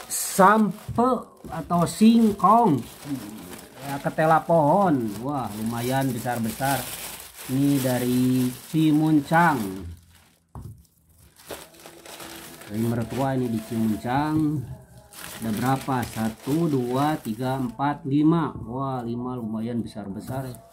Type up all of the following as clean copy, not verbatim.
sampe atau singkong ya, ketela pohon. Wah lumayan besar-besar. Ini dari Cimuncang, dari mertua ini di Cimuncang. Ada berapa? 1, 2, 3, 4, 5. Wah 5 lumayan besar-besar ya.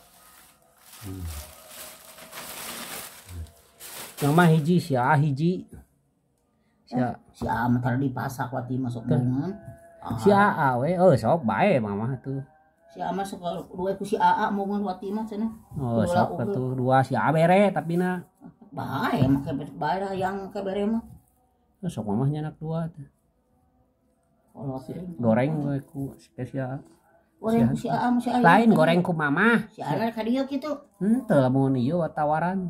Yang mah hiji hiji si Ama tadi dipasak wati masuk bungan. Si Aa we sok bae mama tuh. Si Ama sok dua ku si Aa mau wati mah cenah. Oh sok tuh 2 si A bere tapi na bae make bae yang ke bere mah. Sok mamahnya anak 2 tuh. Kalau Goreng we ku spesial. Goreng si Aa masih aya. Lain goreng ku mamah. Si Aa ka dieu kitu. Henteu lamun ieu tawaran.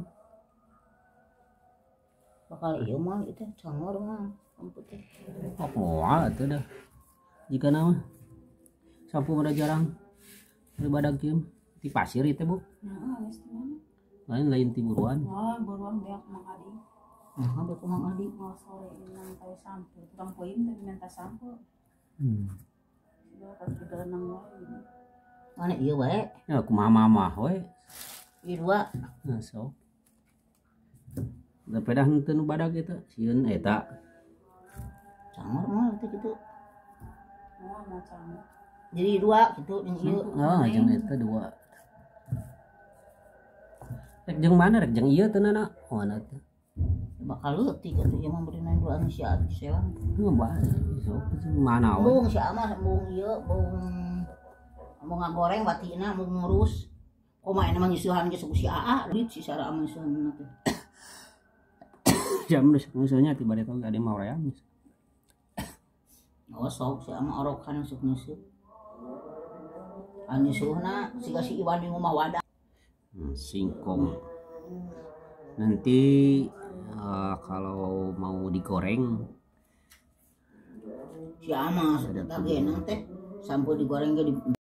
Bakal ieu mah itu cangor mah ampun teh. Moal atuh dah. Jika nama sampu udah jarang daripada kieu di pasir itu Bu. Nah, geus mana? Lain ti buruan. Oh, buruan beak Mang Adi. Ada ku Mang Adi. Mau sore nang tahu sampo, tukang poin tapi minta sampo. Sudah kalau juga nang wae. Mana ieu bae? Ya ku mama we. Ieu dua. Nah, sok. Da pedah henteu nu badag eta, sieun eta. Cangor mah teh kitu. Oh, macam. Jadi dua gitu jeung ieu. Oh, jeung eta 2. Rek jeung mana rek jeung ieu teu nana? Oh, na teh. Bakal leutik atuh ieu mah beunang dua anu si Adi selang. Heuh bae, sok mana we. Bung si Ama bung ieu bung ngagoreng watina bung ngurus. Koma ena mah ngisuhan ge suku si Aa duit si Sara ama ngisuhan teh. Jam geus ngeuseulnya tiba deui tong ade mau reang. Oh sok si Ama orokan sok nyusuh. Anu nyusuhna siga si Iwan di rumah wadah. Singkong. Nanti kalau mau digoreng Si Ama sudah teh sampo digoreng ge di